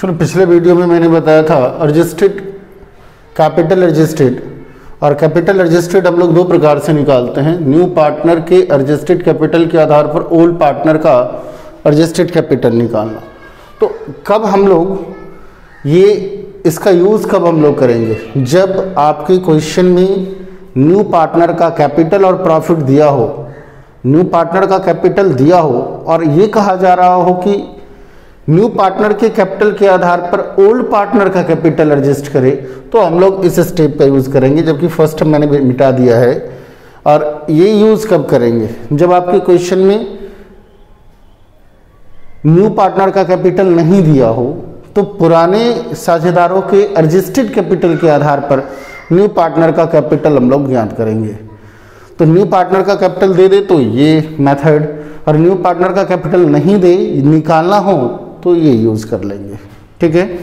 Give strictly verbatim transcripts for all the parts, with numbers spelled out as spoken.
फिर पिछले वीडियो में मैंने बताया था एडजस्टेड, कैपिटल एडजस्टेड और कैपिटल एडजस्टेड हम लोग दो प्रकार से निकालते हैं। न्यू पार्टनर के एडजस्टेड कैपिटल के आधार पर ओल्ड पार्टनर का एडजस्टेड कैपिटल निकालना। तो कब हम लोग ये इसका यूज़ कब हम लोग करेंगे? जब आपके क्वेश्चन में न्यू पार्टनर का कैपिटल और प्रॉफिट दिया हो, न्यू पार्टनर का कैपिटल दिया हो और ये कहा जा रहा हो कि न्यू पार्टनर के कैपिटल के आधार पर ओल्ड पार्टनर का कैपिटल एडजस्ट करे, तो हम लोग इस स्टेप का यूज़ करेंगे, जबकि फर्स्ट मैंने मिटा दिया है। और ये यूज़ कब करेंगे? जब आपके क्वेश्चन में न्यू पार्टनर का कैपिटल नहीं दिया हो, तो पुराने साझेदारों के एडजस्टेड कैपिटल के आधार पर न्यू पार्टनर का कैपिटल हम लोग ज्ञात करेंगे। तो न्यू पार्टनर का कैपिटल दे दे तो ये मेथड, और न्यू पार्टनर का कैपिटल नहीं दे, निकालना हो तो ये यूज़ कर लेंगे। ठीक है,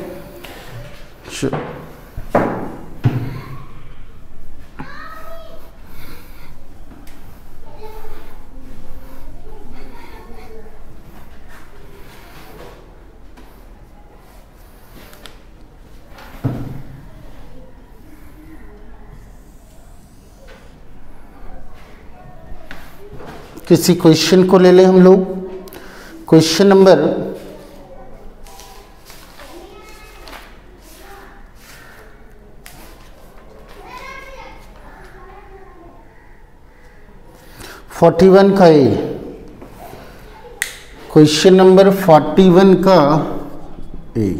किसी क्वेश्चन को ले लें हम लोग। क्वेश्चन नंबर फोर्टी वन का A, question number forty one का ए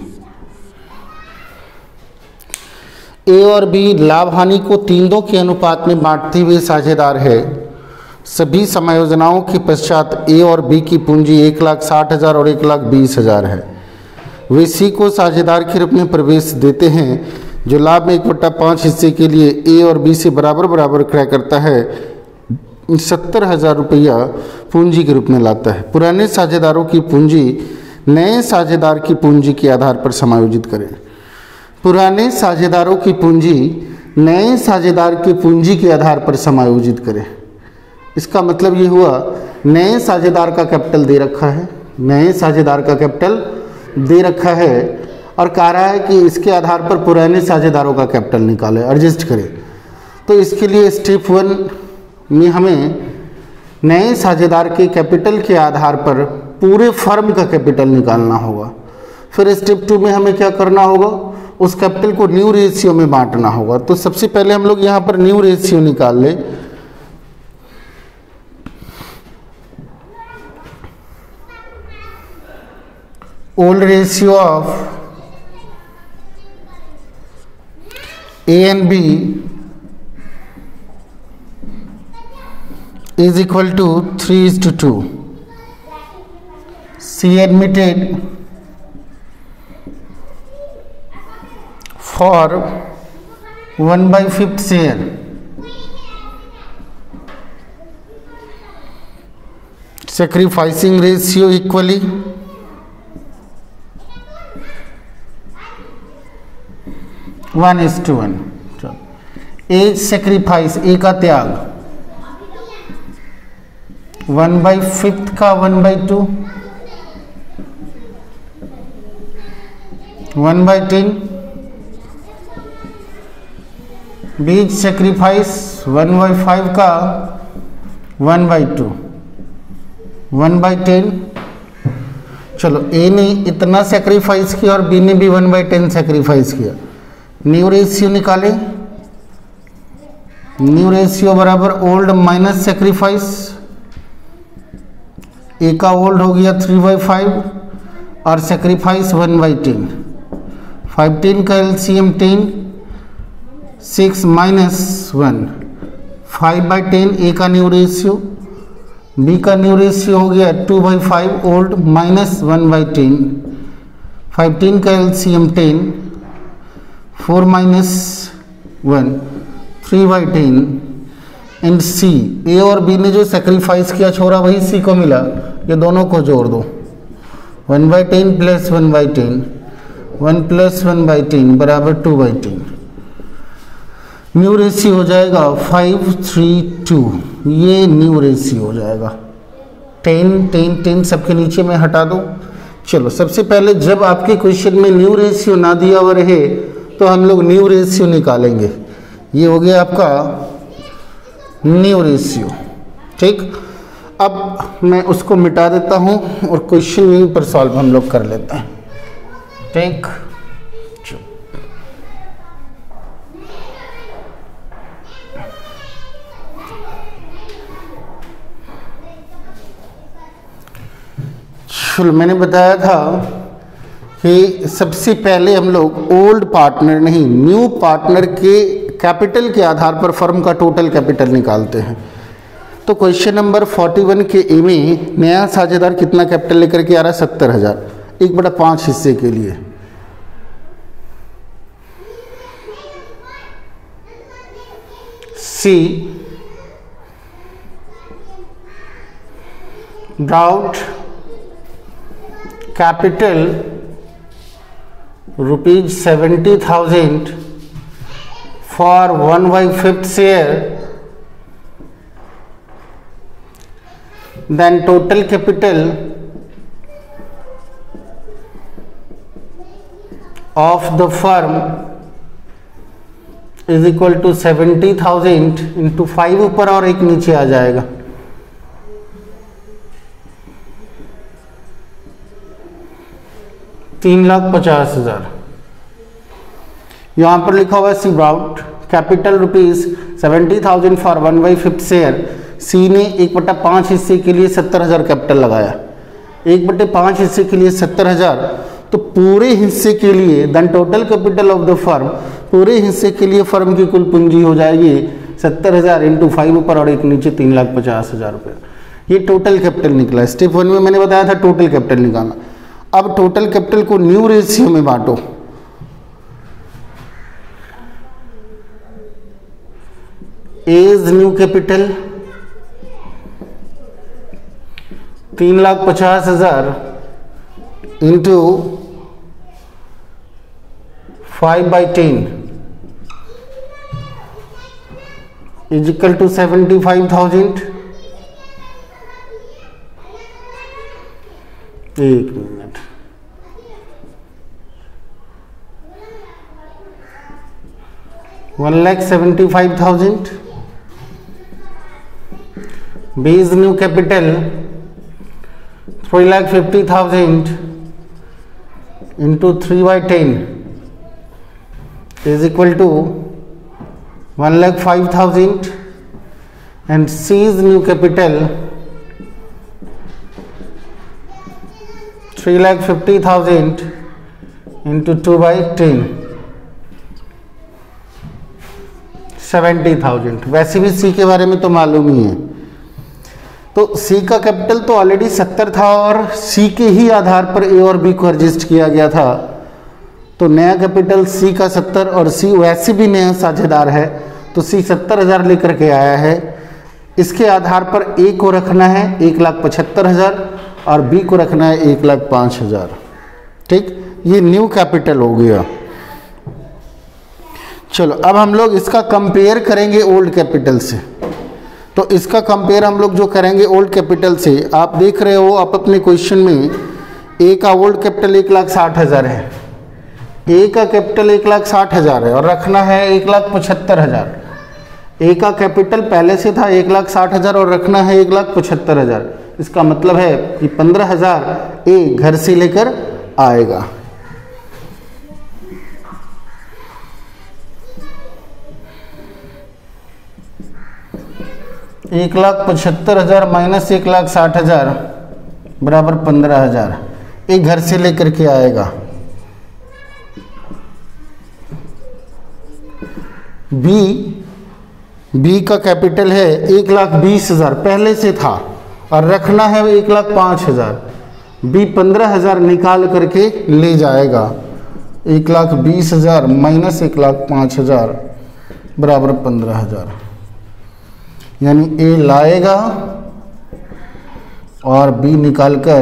ए और बी लाभ हानि को तीन दो के अनुपात में बांटते हुए साझेदार है। सभी समायोजनाओं के पश्चात ए और बी की पूंजी एक लाख साठ हज़ार और एक लाख बीस हज़ार है। वे सी को साझेदार के रूप में प्रवेश देते हैं, जो लाभ में एक बट्टा पाँच हिस्से के लिए ए और बी से बराबर बराबर क्रय करता है, सत्तर हज़ार रुपया पूंजी के रूप में लाता है। पुराने साझेदारों की पूंजी नए साझेदार की पूंजी के आधार पर समायोजित करें। पुराने साझेदारों की पूंजी नए साझेदार की पूंजी के आधार पर समायोजित करें। इसका मतलब ये हुआ, नए साझेदार का कैपिटल दे रखा है, नए साझेदार का कैपिटल दे रखा है और कह रहा है कि इसके आधार पर पुराने साझेदारों का कैपिटल निकाले, एडजस्ट करें। तो इसके लिए स्टेप वन में हमें नए साझेदार के कैपिटल के आधार पर पूरे फर्म का कैपिटल निकालना होगा। फिर स्टेप टू में हमें क्या करना होगा? उस कैपिटल को न्यू रेशियो में बांटना होगा। तो सबसे पहले हम लोग यहाँ पर न्यू रेशियो निकाल लें। Old ratio of A and B is equal to three is to two. C admitted for one by fifth share. Sacrificing ratio equally one is to one. A sacrifice, A का त्याग, one by fifth का one by two, one by ten, बीच sacrifice one by five का one by two, one by ten. चलो A ने इतना sacrifice किया और बी ने भी वन बाई टेन सेक्रीफाइस किया। न्यू रेशियो निकाले। न्यू रेशियो बराबर ओल्ड माइनस सेक्रीफाइस। ए का ओल्ड हो गया थ्री बाई फाइव और sacrifice one by ten. Five ten का LCM ten, six minus one, five by ten. A का new ratio, B का न्यू रेशियो हो गया two by five old minus one by ten. Five ten का LCM ten, four minus one, three by ten. And C, A और B ने जो sacrifice किया छोड़ा वही सी को मिला, ये दोनों को जोड़ दो। One by ten plus one by ten, one plus one by ten बराबर two by ten. New ratio हो जाएगा फाइव थ्री टू, ये न्यू रेशियो हो जाएगा। टेन टेन टेन सबके नीचे में हटा दो, चलो सबसे पहले जब आपके क्वेश्चन में न्यू रेशियो ना दिया हुआ रहे तो हम लोग न्यू रेशियो निकालेंगे। ये हो गया आपका न्यू रेशियो, ठीक। अब मैं उसको मिटा देता हूँ और क्वेश्चन यहीं पर सॉल्व हम लोग कर लेते हैं, ठीक। चलो मैंने बताया था कि सबसे पहले हम लोग ओल्ड पार्टनर नहीं न्यू पार्टनर के कैपिटल के आधार पर फर्म का टोटल कैपिटल निकालते हैं। तो क्वेश्चन नंबर इकतालीस के ए में नया साझेदार कितना कैपिटल लेकर के आ रहा है? सत्तर हजार, एक बटा पाँच हिस्से के लिए। C brought capital rupees seventy thousand for one by fifth share, then total capital of the firm is equal to seventy thousand into five, ऊपर और एक नीचे आ जाएगा। तीन लाख पचास हजार। यहां पर लिखा हुआ है C brought capital rupees seventy thousand for one by fifth share. C ने एक बटा पाँच हिस्से के लिए सत्तर हजार कैपिटल लगाया, एक बटे पाँच हिस्से के लिए सत्तर हजार, तो पूरे हिस्से के लिए then total capital of the firm, पूरे हिस्से के लिए फर्म की कुल पूंजी हो जाएगी सत्तर हजार इंटू फाइव, ऊपर और एक नीचे, तीन लाख पचास हजार रुपये। ये टोटल कैपिटल निकला। स्टेप वन में मैंने बताया था टोटल कैपिटल निकालना। अब टोटल कैपिटल को न्यू रेशियो में बांटो। एज न्यू कैपिटल तीन लाख पचास हजार into five by ten is equal to seventy five thousand. एक minute, one lakh seventy five thousand. B's new capital three lakh fifty thousand into three by ten is equal to one lakh five thousand and C's new capital three lakh fifty thousand into two by ten seventy thousand. वैसे भी सी के बारे में तो मालूम ही है। तो सी का कैपिटल तो ऑलरेडी सत्तर था और सी के ही आधार पर ए और बी को एडजस्ट किया गया था। तो नया कैपिटल सी का सत्तर और सी वैसे भी नया साझेदार है, तो सी सत्तर हजार लेकर के आया है। इसके आधार पर ए को रखना है एक लाख पचहत्तर हजार और बी को रखना है एक लाख पाँच हजार। ठीक, ये न्यू कैपिटल हो गया। चलो अब हम लोग इसका कंपेयर करेंगे ओल्ड कैपिटल से। तो इसका कंपेयर हम लोग जो करेंगे ओल्ड कैपिटल से, आप देख रहे हो आप अपने क्वेश्चन में ए का ओल्ड कैपिटल एक लाख साठ हजार है, ए का कैपिटल एक लाख साठ हजार है और रखना है एक लाख पचहत्तर हजार। ए का कैपिटल पहले से था एक लाख साठ हजार और रखना है एक लाख पचहत्तर हजार। इसका मतलब है कि पंद्रह हजार ए घर से लेकर आएगा। एक लाख पचहत्तर हजार माइनस एक लाख साठ हजार बराबर पंद्रह हजार एक घर से लेकर के आएगा। बी बी का कैपिटल है एक लाख बीस हजार पहले से था और रखना है एक लाख पाँच हजार। बी पंद्रह हजार निकाल करके ले जाएगा। एक लाख बीस हजार माइनस एक लाख पाँच हजार बराबर पंद्रह हजार, यानी ए लाएगा और बी निकाल कर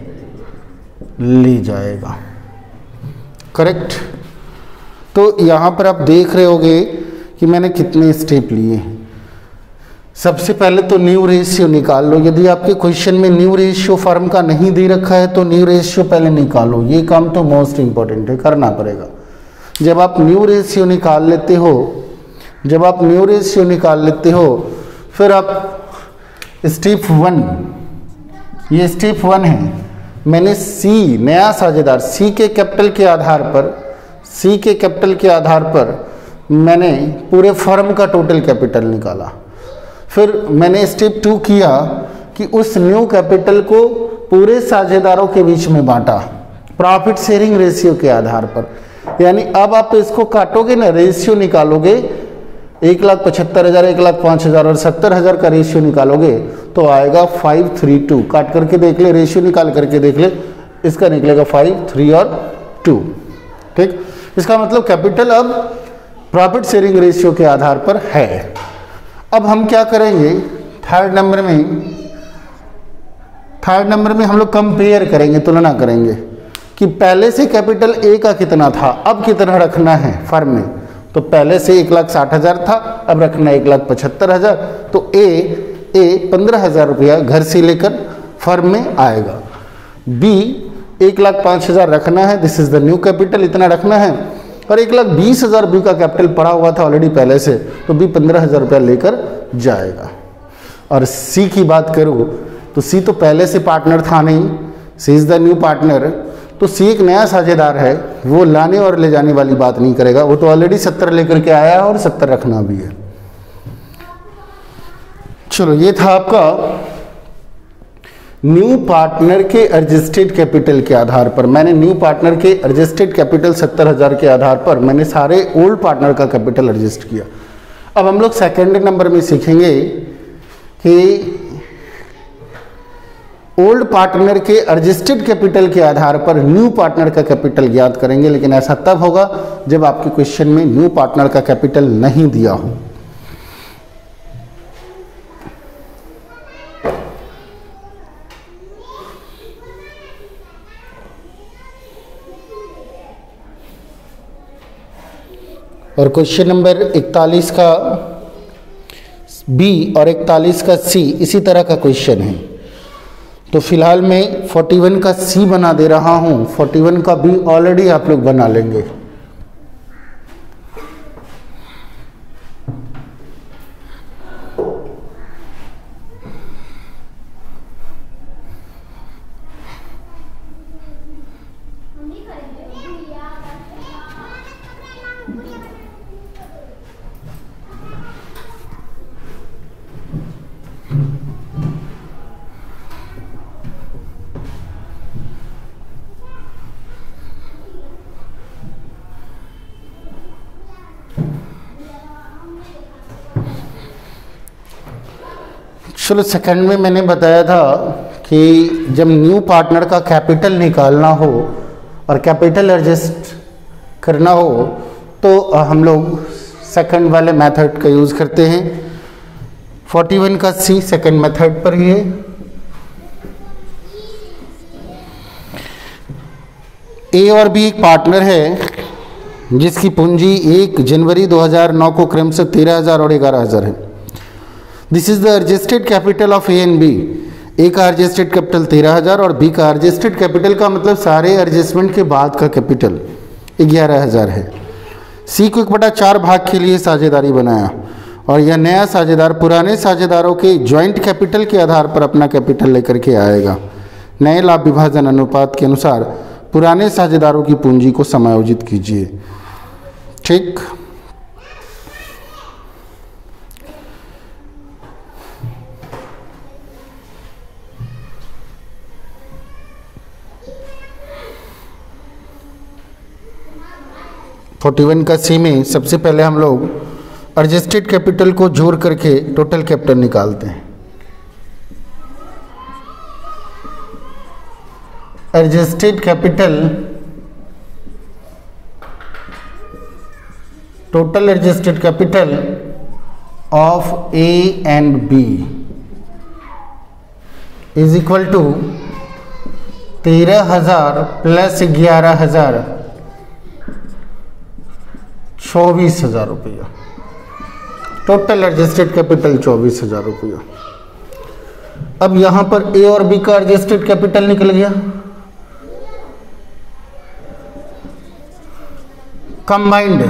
ले जाएगा। करेक्ट। तो यहाँ पर आप देख रहे होगे कि मैंने कितने स्टेप लिए हैं। सबसे पहले तो न्यू रेशियो निकाल लो। यदि आपके क्वेश्चन में न्यू रेशियो फर्म का नहीं दे रखा है तो न्यू रेशियो पहले निकालो। ये काम तो मोस्ट इंपॉर्टेंट है, करना पड़ेगा। जब आप न्यू रेशियो निकाल लेते हो जब आप न्यू रेशियो निकाल लेते हो फिर आप स्टेप वन, ये स्टेप वन है। मैंने सी, नया साझेदार, सी के कैपिटल के आधार पर सी के कैपिटल के आधार पर मैंने पूरे फर्म का टोटल कैपिटल निकाला। फिर मैंने स्टेप टू किया कि उस न्यू कैपिटल को पूरे साझेदारों के बीच में बांटा प्रॉफिट शेयरिंग रेशियो के आधार पर। यानी अब आप इसको काटोगे ना, रेशियो निकालोगे, एक लाख पचहत्तर हज़ार, एक लाख पाँच हज़ार और सत्तर हज़ार का रेशियो निकालोगे तो आएगा फाइव थ्री टू। काट करके देख ले, रेशियो निकाल करके देख ले, इसका निकलेगा फाइव थ्री और टू। ठीक, इसका मतलब कैपिटल अब प्रॉफिट शेयरिंग रेशियो के आधार पर है। अब हम क्या करेंगे, थर्ड नंबर में थर्ड नंबर में हम लोग कंपेयर करेंगे, तुलना करेंगे कि पहले से कैपिटल ए का कितना था, अब कितना रखना है फर्म में। तो पहले से एक लाख साठ हज़ार था, अब रखना है एक लाख पचहत्तर हज़ार। तो ए ए पंद्रह हज़ार रुपया घर से लेकर फर्म में आएगा। बी एक लाख पाँच हज़ार रखना है, this is the new capital, इतना रखना है। और एक लाख बीस हज़ार बी का कैपिटल पड़ा हुआ था ऑलरेडी पहले से, तो बी पंद्रह हज़ार रुपया लेकर जाएगा। और सी की बात करूँ तो सी तो पहले से पार्टनर था नहीं, C is the new partner. तो सी एक नया साझेदार है, वो लाने और ले जाने वाली बात नहीं करेगा, वो तो ऑलरेडी सत्तर लेकर के आया है और सत्तर रखना भी है। चलो, ये था आपका न्यू पार्टनर के एडजस्टेड कैपिटल के आधार पर। मैंने न्यू पार्टनर के एडजस्टेड कैपिटल सत्तर हज़ार के आधार पर मैंने सारे ओल्ड पार्टनर का कैपिटल एडजस्ट किया। अब हम लोग सेकेंड नंबर में सीखेंगे कि ओल्ड पार्टनर के एडजस्टेड कैपिटल के आधार पर न्यू पार्टनर का कैपिटल ज्ञात करेंगे। लेकिन ऐसा तब होगा जब आपके क्वेश्चन में न्यू पार्टनर का कैपिटल नहीं दिया हो। और क्वेश्चन नंबर इकतालीस का बी और इकतालीस का सी इसी तरह का क्वेश्चन है। तो फिलहाल मैं इकतालीस का सी बना दे रहा हूँ, इकतालीस का बी ऑलरेडी आप लोग बना लेंगे। चलो, सेकंड में मैंने बताया था कि जब न्यू पार्टनर का कैपिटल निकालना हो और कैपिटल एडजस्ट करना हो तो हम लोग सेकंड वाले मेथड का यूज़ करते हैं। इकतालीस का सी सेकंड मेथड पर ही है। ए और बी एक पार्टनर है जिसकी पूंजी एक जनवरी दो हज़ार नौ को क्रमशः तेरह हज़ार और ग्यारह हज़ार है। This is the adjusted capital of A and B. A का एडजस्टेड कैपिटल तेरह हज़ार और बी का एडजस्टेड कैपिटल का मतलब सारे एडजस्टमेंट के बाद का कैपिटल ग्यारह हज़ार है। सी को एक बटा चार भाग के लिए साझेदारी बनाया और यह नया साझेदार पुराने साझेदारों के ज्वाइंट कैपिटल के आधार पर अपना कैपिटल लेकर के आएगा। नए लाभ विभाजन अनुपात के अनुसार पुराने साझेदारों की पूंजी को समायोजित कीजिए। ठीक, इकतालीस का सी में सबसे पहले हम लोग एडजस्टेड कैपिटल को जोड़ करके टोटल कैपिटल निकालते हैं। Adjusted capital, total adjusted capital of A and B is equal to तेरह हजार प्लस ग्यारह हजार चौबीस हजार रुपया। टोटल एडजस्टेड कैपिटल चौबीस हजार रुपया। अब यहां पर ए और बी का एडजस्टेड कैपिटल निकल गया। Combined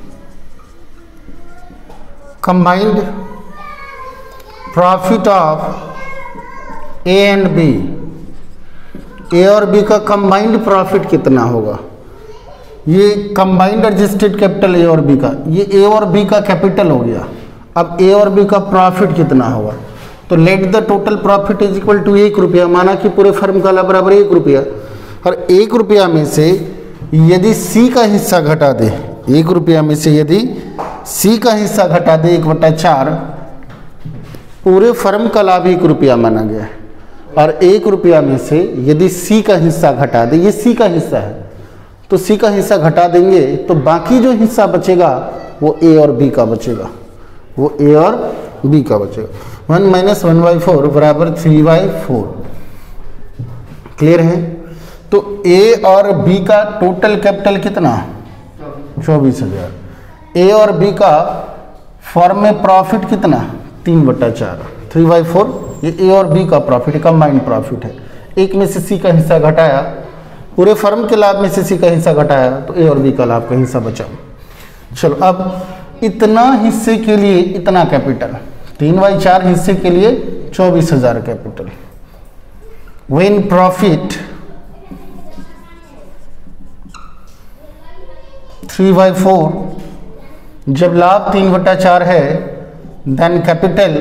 combined profit of A and B, A और बी का कंबाइंड प्रॉफिट कितना होगा? ये कंबाइंड एडजस्टेड कैपिटल ए और बी का, ये ए और बी का कैपिटल हो गया। अब ए और बी का प्रॉफिट कितना होगा? तो let the total profit is equal to एक रुपया, माना कि पूरे फर्म का लाभ बराबर एक रुपया, और एक रुपया में से यदि सी का हिस्सा घटा दे, एक रुपया में से यदि सी का हिस्सा घटा दे एक बटा चार, पूरे फर्म का लाभ एक रुपया माना गया है। और एक रुपया में से यदि सी का हिस्सा घटा दे, ये सी का हिस्सा है, तो सी का हिस्सा घटा देंगे तो बाकी जो हिस्सा बचेगा वो ए और बी का बचेगा, वो ए और बी का बचेगा। One minus one by four बराबर थ्री बाई फोर। क्लियर है? तो ए और बी का टोटल कैपिटल कितना? चौबीस हजार। ए और बी का फर्म में प्रॉफिट कितना? तीन बटा चार, थ्री बाई फोर। ये ए और बी का प्रॉफिट कंबाइंड प्रॉफिट है। एक में से सी का हिस्सा घटाया, पूरे फर्म के लाभ में से सी का हिस्सा घटाया, तो ए और बी का लाभ का हिस्सा बचा। चलो अब इतना हिस्से के लिए इतना कैपिटल, तीन बाई चार हिस्से के लिए चौबीस हजार capital. When profit three by four, जब लाभ तीन बटा चार है, then capital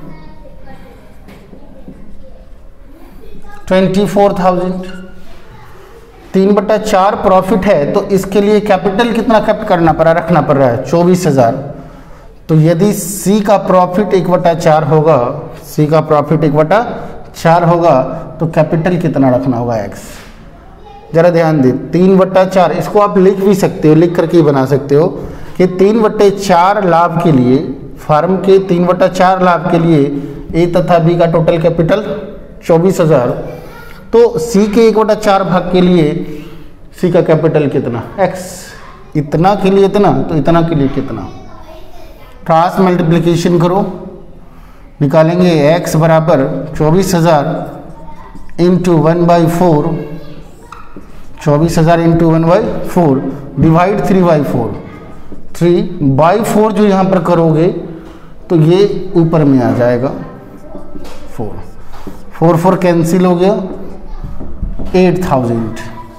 twenty four thousand. तीन बटा चार प्रॉफिट है तो इसके लिए कैपिटल कितना कैप्ट करना पड़ा, रखना पड़ रहा है? चौबीस हजार। तो यदि सी का प्रॉफिट एक बटा चार होगा, सी का प्रॉफिट एक बटा चार होगा, तो कैपिटल कितना रखना होगा? एक्स। जरा ध्यान दे, तीन बट्टा चार, इसको आप लिख भी सकते हो, लिख करके बना सकते हो कि तीन बट्टे चार लाभ के लिए, फर्म के तीन बट्टा चार लाभ के लिए ए तथा बी का टोटल कैपिटल चौबीस हजार, तो सी के एक बटा चार भाग के लिए सी का कैपिटल कितना? एक्स। इतना के लिए इतना, तो इतना के लिए कितना? क्रॉस मल्टीप्लिकेशन करो, निकालेंगे एक्स बराबर चौबीस हजार इंटू वन बाई फोर, चौबीस हजार into one by four divide three by four, three by four जो यहाँ पर करोगे तो ये ऊपर में आ जाएगा फोर, फोर फोर कैंसिल हो गया, एट थाउजेंड।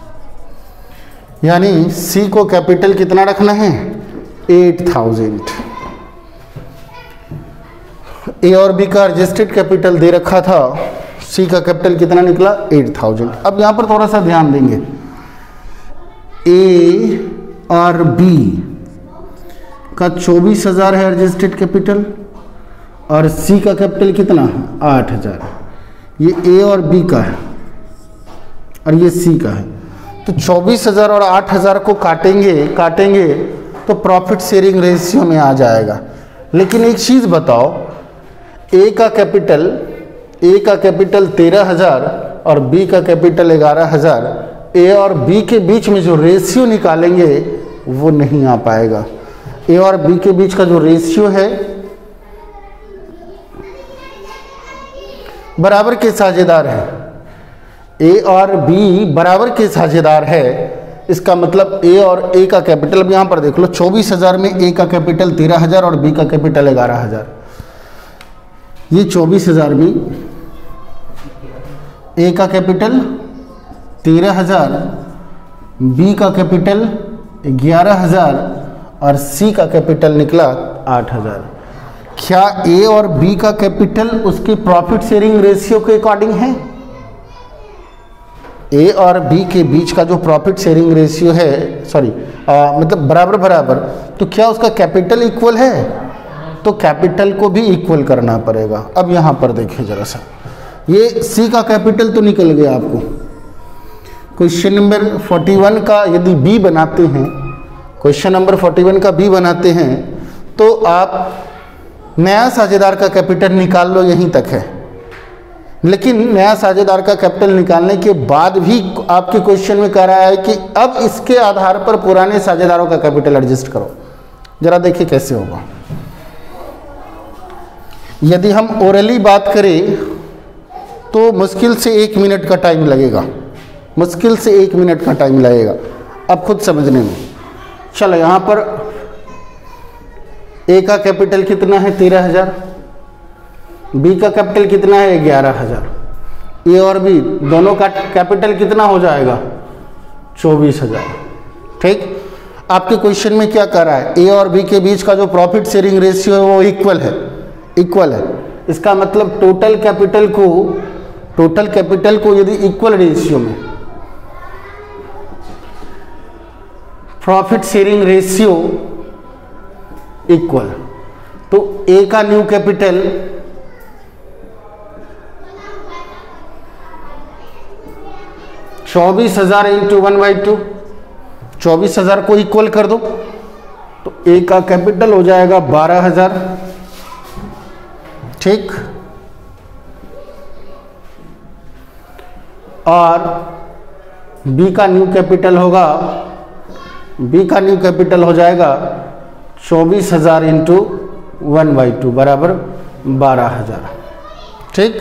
यानी सी को कैपिटल कितना रखना है? Eight thousand. ए और बी का रजिस्टर्ड कैपिटल दे रखा था, सी का कैपिटल कितना निकला? Eight thousand. अब यहाँ पर थोड़ा सा ध्यान देंगे, ए और बी का चौबीस हजार है रजिस्टर्ड कैपिटल, और सी का कैपिटल कितना? आठ हजार। ये ए और बी का है और ये सी का है, तो चौबीस हजार और आठ हजार को काटेंगे काटेंगे तो प्रॉफिट शेयरिंग रेशियो में आ जाएगा। लेकिन एक चीज़ बताओ, ए का कैपिटल ए का कैपिटल तेरह हजार और बी का कैपिटल ग्यारह हजार, ए और बी के बीच में जो रेशियो निकालेंगे वो नहीं आ पाएगा। ए और बी के बीच का जो रेशियो है, बराबर के साझेदार है, ए और बी बराबर के साझेदार है। इसका मतलब ए और ए का कैपिटल, अब यहाँ पर देख लो, चौबीस हजार में ए का कैपिटल तेरह हजार और बी का कैपिटल ग्यारह हजार। ये चौबीस हजार में ए का कैपिटल तेरह हजार, बी का कैपिटल ग्यारह हजार और सी का कैपिटल निकला आठ हजार। क्या ए और बी का कैपिटल उसके प्रॉफिट शेयरिंग रेशियो के अकॉर्डिंग है? ए और बी के बीच का जो प्रॉफिट शेयरिंग रेशियो है, सॉरी मतलब बराबर बराबर, तो क्या उसका कैपिटल इक्वल है? तो कैपिटल को भी इक्वल करना पड़ेगा। अब यहाँ पर देखिए जरा सा, ये सी का कैपिटल तो निकल गया आपको। क्वेश्चन नंबर इकतालीस का यदि बी बनाते हैं, क्वेश्चन नंबर इकतालीस का बी बनाते हैं, तो आप नया साझेदार का कैपिटल निकाल लो, यहीं तक है। लेकिन नया साझेदार का कैपिटल निकालने के बाद भी आपके क्वेश्चन में कह रहा है कि अब इसके आधार पर पुराने साझेदारों का कैपिटल एडजस्ट करो। जरा देखिए कैसे होगा। यदि हम ओरली बात करें तो मुश्किल से एक मिनट का टाइम लगेगा, मुश्किल से एक मिनट का टाइम लगेगा अब खुद समझने में। चलो यहाँ पर ए का कैपिटल कितना है तेरह हजार, बी का कैपिटल कितना है ग्यारह हजार, ए और बी दोनों का कैपिटल कितना हो जाएगा चौबीस हजार। ठीक, आपके क्वेश्चन में क्या कर रहा है, ए और बी के बीच का जो प्रॉफिट शेयरिंग रेशियो है वो इक्वल है, इक्वल है। इसका मतलब टोटल कैपिटल को टोटल कैपिटल को यदि इक्वल रेशियो में प्रॉफिट शेयरिंग रेशियो इक्वल, तो ए का न्यू कैपिटल चौबीस हजार इंटू वन बाई टू, चौबीस हजार को इक्वल कर दो तो ए का कैपिटल हो जाएगा बारह हजार। ठीक, और बी का न्यू कैपिटल होगा, बी का न्यू कैपिटल हो जाएगा चौबीस हजार इंटू वन बाई टू बराबर बारह हजार। ठीक,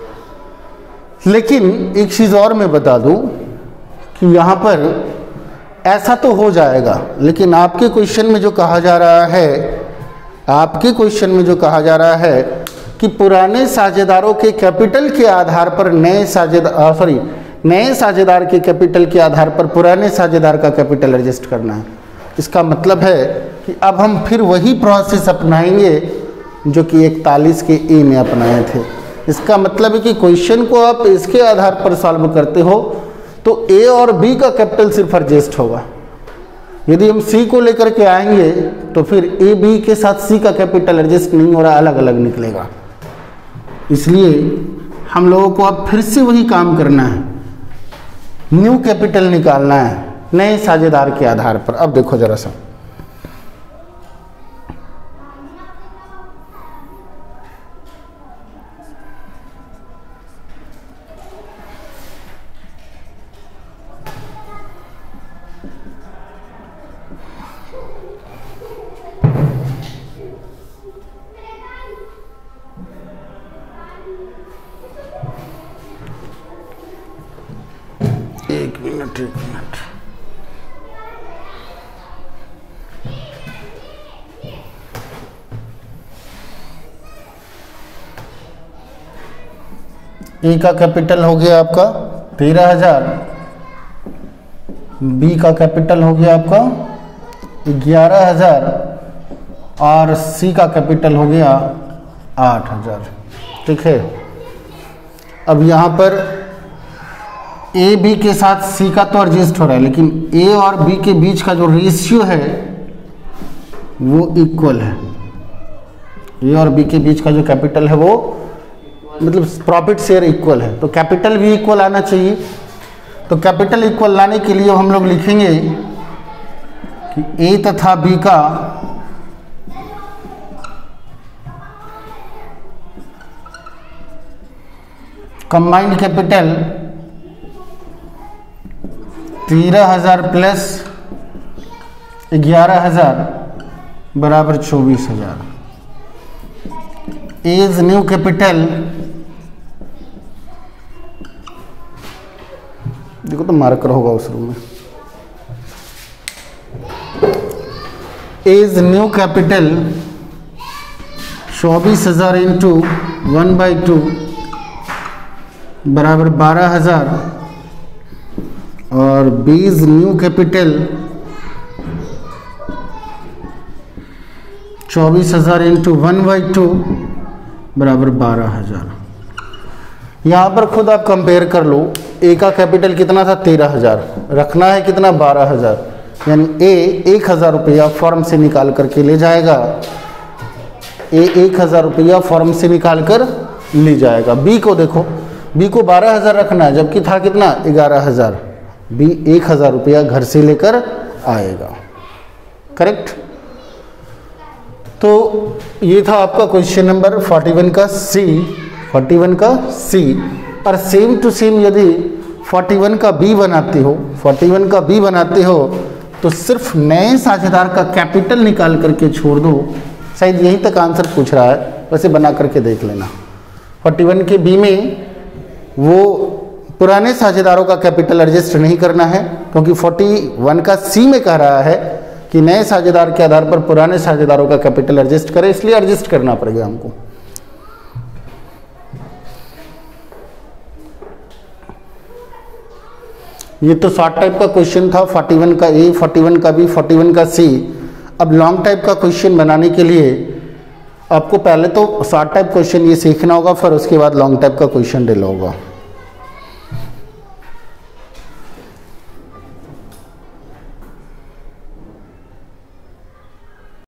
लेकिन एक चीज़ और मैं बता दूं कि यहाँ पर ऐसा तो हो जाएगा, लेकिन आपके क्वेश्चन में जो कहा जा रहा है, आपके क्वेश्चन में जो कहा जा रहा है कि पुराने साझेदारों के कैपिटल के आधार पर नए साझेदार सॉरी नए साझेदार के कैपिटल के आधार पर पुराने साझेदार का कैपिटल एडजस्ट करना है। इसका मतलब है कि अब हम फिर वही प्रोसेस अपनाएंगे जो कि इकतालीस के ए में अपनाए थे। इसका मतलब है कि क्वेश्चन को आप इसके आधार पर सॉल्व करते हो तो ए और बी का कैपिटल सिर्फ एडजस्ट होगा। यदि हम सी को लेकर के आएंगे तो फिर ए बी के साथ सी का कैपिटल एडजस्ट नहीं हो रहा, अलग अलग निकलेगा। इसलिए हम लोगों को अब फिर से वही काम करना है, न्यू कैपिटल निकालना है नए साझेदार के आधार पर। अब देखो जरा सा, एक मिनट एक मिनट ए का कैपिटल हो गया आपका तेरह हजार, बी का कैपिटल हो गया आपका ग्यारह हजार और सी का कैपिटल हो गया आठ हजार। ठीक है, अब यहाँ पर ए बी के साथ सी का तो एडजस्ट हो रहा है, लेकिन ए और बी के बीच का जो रेशियो है वो इक्वल है। ए और बी के बीच का जो कैपिटल है वो मतलब प्रॉफिट शेयर इक्वल है, तो कैपिटल भी इक्वल आना चाहिए। तो कैपिटल इक्वल लाने के लिए हम लोग लिखेंगे कि ए तथा बी का कंबाइंड कैपिटल तेरह हजार प्लस ग्यारह हजार बराबर चौबीस हजार। एज न्यू कैपिटल, देखो तो मार्कर होगा उस रूम में, एज न्यू कैपिटल चौबीस हजार इंटू वन बाई टू बराबर बारह हजार और बीज न्यू कैपिटल चौबीस हजार इंटू वन बाई टू बराबर बारह हजार। यहाँ पर खुद आप कंपेयर कर लो, ए का कैपिटल कितना था तेरह हजार, रखना है कितना बारह हजार, यानी ए एक हजार रुपया फॉर्म से निकाल करके ले जाएगा, ए एक हजार रुपया फॉर्म से निकाल कर ले जाएगा। बी को देखो, बी को बारह हजार रखना है जबकि था कितना ग्यारह हजार, बी एक हजार रुपया घर से लेकर आएगा। करेक्ट। तो ये था आपका क्वेश्चन नंबर इकतालीस का सी, इकतालीस का सी। और सेम टू सेम यदि इकतालीस का बी बनाते हो, इकतालीस का बी बनाते हो तो सिर्फ नए साझेदार का कैपिटल निकाल करके छोड़ दो, शायद यहीं तक आंसर पूछ रहा है। वैसे बना करके देख लेना। फोर्टी वन के बी में वो पुराने साझेदारों का कैपिटल एडजस्ट नहीं करना है, क्योंकि फोर्टी वन का सी में कह रहा है कि नए साझेदार के आधार पर पुराने साझेदारों का कैपिटल एडजस्ट करें, इसलिए एडजस्ट करना पड़ेगा हमको। ये तो शॉर्ट टाइप का क्वेश्चन था, फोर्टी वन का ए, फोर्टी वन का बी, फोर्टी वन का सी। अब लॉन्ग टाइप का क्वेश्चन बनाने के लिए आपको पहले तो शॉर्ट टाइप क्वेश्चन ये सीखना होगा, फिर उसके बाद लॉन्ग टाइप का क्वेश्चन डेल होगा।